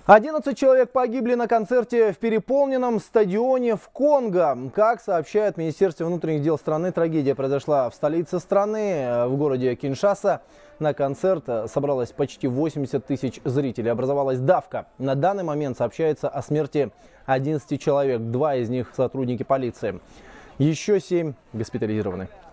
11 человек погибли на концерте в переполненном стадионе в Конго. Как сообщает Министерство внутренних дел страны, трагедия произошла в столице страны, в городе Киншаса. На концерт собралось почти 80 тысяч зрителей. Образовалась давка. На данный момент сообщается о смерти 11 человек. 2 из них сотрудники полиции. Еще 7 госпитализированы.